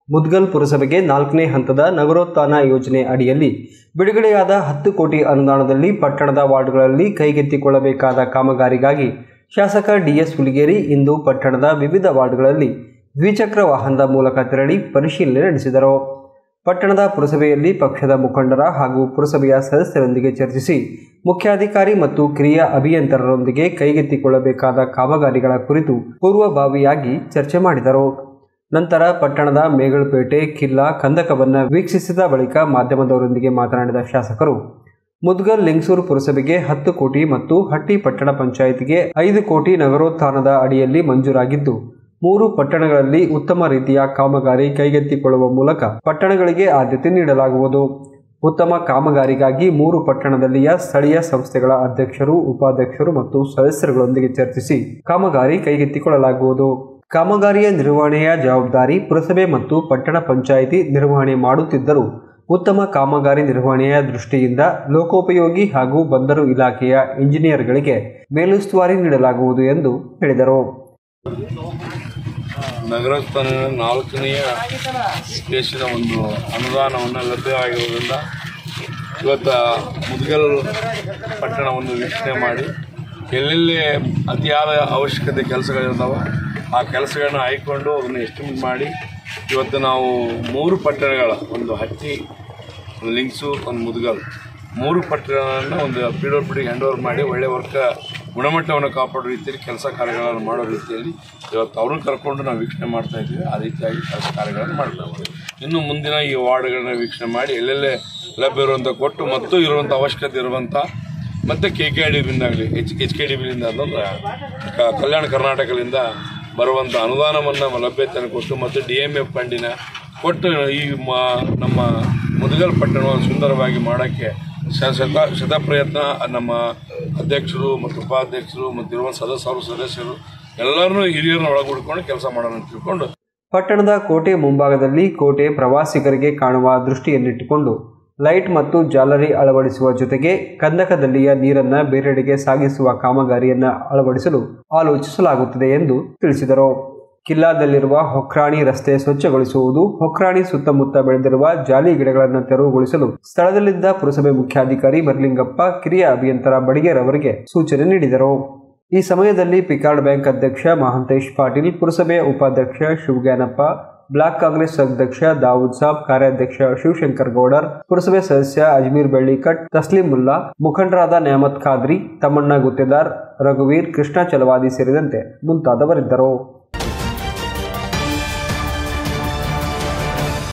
ಮುದ್ಗಲ್ ಪುರಸಭೆಗೆ 4ನೇ ಹಂತದ ನಗರೋತ್ಥಾನ ಯೋಜನೆ ಅಡಿಯಲ್ಲಿ ಬಿಡುಗಡೆಯಾದ 10 ಕೋಟಿ ಅನುದಾನದಲ್ಲಿ ಪಟ್ಟಣದ ವಾರ್ಡ್ಗಳಲ್ಲಿ ಕೈಗೆತ್ತಿಕೊಳ್ಳಬೇಕಾದ ಕಾಮಗಾರಿಗಾಗಿ ಶಾಸಕ ಡಿಎಸ್ ಹುಲಿಗೇರಿ ಇಂದು ಪಟ್ಟಣದ ವಿವಿಧ ವಾರ್ಡ್ಗಳಲ್ಲಿ ದ್ವಿಚಕ್ರ ವಾಹನದ ಮೂಲಕ ತೆರಳಿ ಪರಿಶೀಲನೆ ನಡೆಸಿದರು. ಪಟ್ಟಣದ ಪುರಸಭೆಯಲ್ಲಿ ಪಕ್ಷದ ಮುಖಂಡರ ಹಾಗೂ ಪುರಸಭೆಯ ಸದಸ್ಯರೊಂದಿಗೆ ಚರ್ಚಿಸಿ ಮುಖ್ಯಾಧಿಕಾರಿ ಮತ್ತು ಕಿರಿಯ ಅಭಿಯಂತರರೊಂದಿಗೆ ಕೈಗೆತ್ತಿಕೊಳ್ಳಬೇಕಾದ ಕಾಮಗಾರಿಗಳ ಕುರಿತು ಪೂರ್ವಭಾವಿಯಾಗಿ ಚರ್ಚೆ ಮಾಡಿದರು. ನಂತರ ಪಟ್ಟಣದ ಮೇಗಳಪೇಟೆ, ಕಿಲ್ಲಾ, ಕಂದಕವನ್ನು ವೀಕ್ಷಿಸಿದ ಬಳಿಕ ಮಾಧ್ಯಮದವರೊಂದಿಗೆ ಮಾತನಾಡಿದ ಶಾಸಕರು, ಮುದ್ಗಲ್ ಲಿಂಗಸೂರು ಪುರಸಭೆಗೆ 10 ಕೋಟಿ ಮತ್ತು ಹಟ್ಟಿ ಪಟ್ಟಣ ಪಂಚಾಯಿತಿಗೆ 5 ಕೋಟಿ ನಗರೋತ್ಥಾನದ ಅಡಿಯಲ್ಲಿ ಮಂಜೂರಾಗಿದ್ದು 3 ಪಟ್ಟಣಗಳಲ್ಲಿ ಉತ್ತಮ ರೀತಿಯ ಕಾಮಗಾರಿ ಕೈಗೆತ್ತಿಕೊಳ್ಳುವ ಮೂಲಕ ಪಟ್ಟಣಗಳಿಗೆ ಆದ್ಯತೆ ನೀಡಲಾಗುವುದು. ಉತ್ತಮ ಕಾಮಗಾರಿಗಾಗಿ 3 ಪಟ್ಟಣದಲ್ಲಿಯ ಸ್ಥಳೀಯ ಸಂಸ್ಥೆಗಳ ಅಧ್ಯಕ್ಷರು, ಉಪಾಧ್ಯಕ್ಷರು ಮತ್ತು ಸದಸ್ಯರುಗಳೊಂದಿಗೆ ಚರ್ಚಿಸಿ ಕಾಮಗಾರಿ ಕೈಗೆತ್ತಿಕೊಳ್ಳಲಾಗುವುದು. ಕಾಮಗಾರಿಯ ನಿರ್ವಹಣೆಯ ಜವಾಬ್ದಾರಿ ಪುರಸಭೆ ಮತ್ತು ಪಟ್ಟಣ ಪಂಚಾಯಿತಿ ನಿರ್ವಹಣೆ ಮಾಡುತ್ತಿದ್ದರೂ ಉತ್ತಮ ಕಾಮಗಾರಿ ನಿರ್ವಹಣೆಯ ದೃಷ್ಟಿಯಿಂದ ಲೋಕೋಪಯೋಗಿ ಹಾಗೂ ಬಂದರು ಇಲಾಖೆಯ ಇಂಜಿನಿಯರ್ಗಳಿಗೆ ಮೇಲುಸ್ತುವಾರಿ ನೀಡಲಾಗುವುದು ಎಂದು ಹೇಳಿದರು. ನಗರೋತ್ಥಾನ 4ನೇ ದೇಶದ ಒಂದು ಅನುದಾನವನ್ನು ಲಭ್ಯವಾಗಿರುವುದರಿಂದ ಇವತ್ತು ಮುದ್ಗಲ್ ಪಟ್ಟಣವನ್ನು ವೀಕ್ಷಣೆ ಮಾಡಿ ಎಲ್ಲೆಲ್ಲಿ ಅತಿಯಾದ ಅವಶ್ಯಕತೆ ಕೆಲಸಗಳಿರ್ತಾವೆ ಆ ಕೆಲಸಗಳನ್ನ ಆಯ್ಕೊಂಡು ಅದನ್ನು ಎಸ್ಟಿಮೇಟ್ ಮಾಡಿ ಇವತ್ತು ನಾವು 3 ಪಟ್ಟಣಗಳ, ಒಂದು ಹಟ್ಟಿ, ಒಂದು ಲಿಂಗಸೂರು, ಒಂದು ಮುದ್ಗಲ್, 3 ಪಟ್ಟಣಗಳನ್ನು ಒಂದು PWD ಹ್ಯಾಂಡ್ ಓವರ್ ಮಾಡಿ ಒಳ್ಳೆಯ ಗುಣಮಟ್ಟವನ್ನು ಕಾಪಾಡೋ ರೀತಿಯಲ್ಲಿ ಕೆಲಸ ಕಾರ್ಯಗಳನ್ನು ಮಾಡೋ ರೀತಿಯಲ್ಲಿ ಇವತ್ತು ಅವ್ರನ್ನ ಕರ್ಕೊಂಡು ನಾವು ವೀಕ್ಷಣೆ ಮಾಡ್ತಾ ಇದ್ದೀವಿ. ಆ ರೀತಿಯಾಗಿ ಕೆಲಸ ಕಾರ್ಯಗಳನ್ನು ಮಾಡ್ತಾ ಇದ್ದೀವಿ. ಇನ್ನು ಮುಂದಿನ ಈ ವಾರ್ಡ್ಗಳನ್ನ ವೀಕ್ಷಣೆ ಮಾಡಿ ಎಲ್ಲೆಲ್ಲೇ ಲಭ್ಯ ಇರುವಂಥ ಕೊಟ್ಟು ಮತ್ತು ಇರುವಂಥ ಅವಶ್ಯಕತೆ ಇರುವಂಥ ಮತ್ತು KKIDBಯಿಂದಾಗಲಿ HKDBಯಿಂದ ಅಂತಂದ್ರೆ ಕಲ್ಯಾಣ ಕರ್ನಾಟಕದಿಂದ ಬರುವಂಥ ಅನುದಾನವನ್ನು ಲಭ್ಯತೆಯನ್ನು ಕೊಟ್ಟು ಮತ್ತು DMF ಫಂಡಿನ ಕೊಟ್ಟು ಈ ನಮ್ಮ ಮುದ್ಗಲ್ ಪಟ್ಟಣವನ್ನು ಸುಂದರವಾಗಿ ಮಾಡೋಕ್ಕೆ ಶತ ಪ್ರಯತ್ನ ನಮ್ಮ ಅಧ್ಯಕ್ಷರು ಮತ್ತು ಉಪಾಧ್ಯಕ್ಷರು ಮತ್ತು ಇರುವ ಸದಸ್ಯರು ಎಲ್ಲರನ್ನೂ ಹಿರಿಯರನ್ನ ಒಳಗೂಡಿಕೊಂಡು ಕೆಲಸ ಮಾಡೋಣ ಅಂತ ತಿಳ್ಕೊಂಡು ಪಟ್ಟಣದ ಕೋಟೆ ಮುಂಭಾಗದಲ್ಲಿ ಕೋಟೆ ಪ್ರವಾಸಿಗರಿಗೆ ಕಾಣುವ ದೃಷ್ಟಿಯನ್ನಿಟ್ಟುಕೊಂಡು ಲೈಟ್ ಮತ್ತು ಜಾಲರಿ ಅಳವಡಿಸುವ ಜೊತೆಗೆ ಕಂದಕದಲ್ಲಿಯ ನೀರನ್ನು ಬೇರೆಡೆಗೆ ಸಾಗಿಸುವ ಕಾಮಗಾರಿಯನ್ನು ಅಳವಡಿಸಲು ಆಲೋಚಿಸಲಾಗುತ್ತದೆ ಎಂದು ತಿಳಿಸಿದರು. ಕಿಲ್ಲಾದಲ್ಲಿರುವ ಹೊಕ್ರಾಣಿ ರಸ್ತೆ ಸ್ವಚ್ಛಗೊಳಿಸುವುದು, ಹೊಕ್ರಾಣಿ ಸುತ್ತಮುತ್ತ ಬೆಳೆದಿರುವ ಜಾಲಿ ಗಿಡಗಳನ್ನು ತೆರವುಗೊಳಿಸಲು ಸ್ಥಳದಲ್ಲಿದ್ದ ಪುರಸಭೆ ಮುಖ್ಯಾಧಿಕಾರಿ ಮರಲಿಂಗಪ್ಪ, ಕಿರಿಯ ಅಭಿಯಂತರ ಬಡಿಗೇರ್ ಅವರಿಗೆ ಸೂಚನೆ ನೀಡಿದರು. ಈ ಸಮಯದಲ್ಲಿ ಪಿಕಾರ್ಡ್ ಬ್ಯಾಂಕ್ ಅಧ್ಯಕ್ಷ ಮಹಾಂತೇಶ್ ಪಾಟೀಲ್, ಪುರಸಭೆಯ ಉಪಾಧ್ಯಕ್ಷ ಶಿವಜ್ಞಾನಪ್ಪ, ಬ್ಲಾಕ್ ಕಾಂಗ್ರೆಸ್ ಅಧ್ಯಕ್ಷ ದಾವೂದ್ ಸಾಬ್, ಕಾರ್ಯಾಧ್ಯಕ್ಷ ಶಿವಶಂಕರ್ ಗೌಡರ್, ಪುರಸಭೆ ಸದಸ್ಯ ಅಜ್ಮೀರ್ ಬೆಳ್ಳಿಕಟ್, ತಸ್ಲಿಂ ಮುಲ್ಲಾ, ಮುಖಂಡರಾದ ನ್ಯಾಮತ್ ಖಾದ್ರಿ, ತಮ್ಮಣ್ಣ ಗುತ್ತೇದಾರ್, ರಘುವೀರ್, ಕೃಷ್ಣ ಚಲವಾದಿ ಸೇರಿದಂತೆ ಮುಂತಾದವರಿದ್ದರು.